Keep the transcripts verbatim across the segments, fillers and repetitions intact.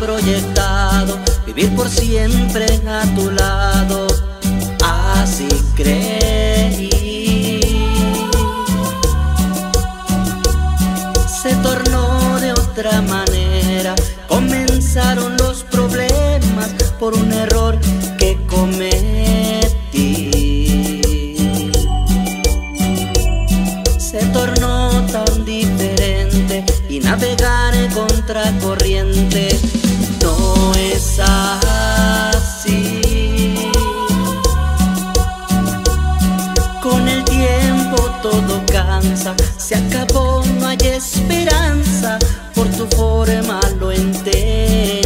proyectado vivir por siempre a tu lado, así creí. Se tornó de otra manera, comenzaron los problemas por un error que cometí. Se tornó tan diferente y navegar en contracorriente no es así. Con el tiempo todo cansa, se acabó, no hay esperanza, por tu forma lo entendí.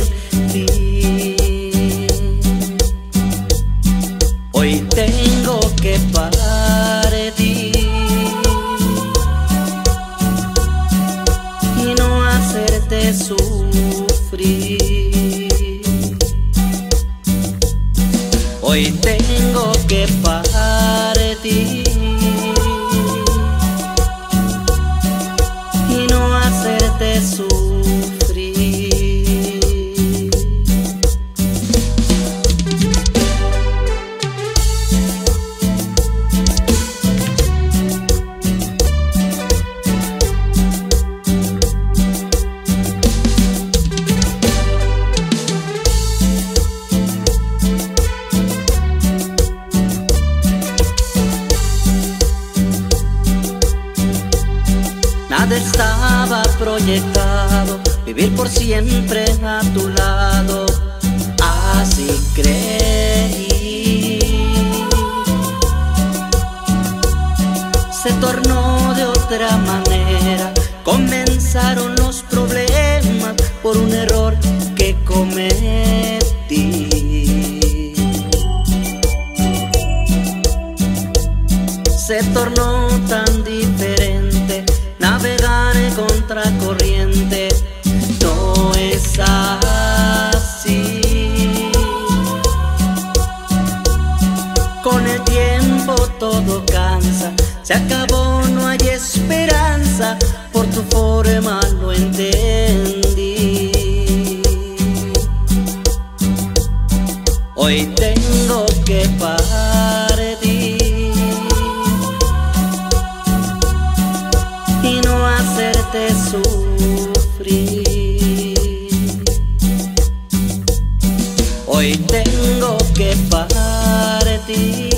Hoy tengo que partir y no hacerte sufrir. Hoy tengo que partir y no hacerte sufrir. Nada estaba proyectado, vivir por siempre a tu lado, así creí. Se tornó de otra manera, comenzaron los problemas por un error que cometí. Se tornó tan diferente, navegar en contracorriente no es así. Con el tiempo todo cansa, se acabó, no hay esperanza, por tu forma lo entendí. Hoy tengo que partir y no hacerte sufrir. Hoy tengo que partir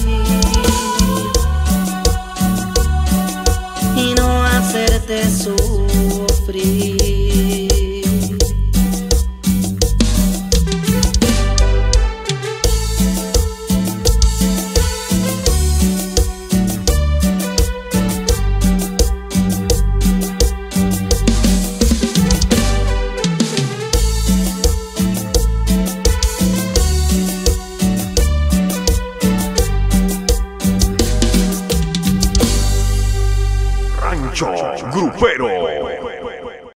y no hacerte sufrir. Grupero.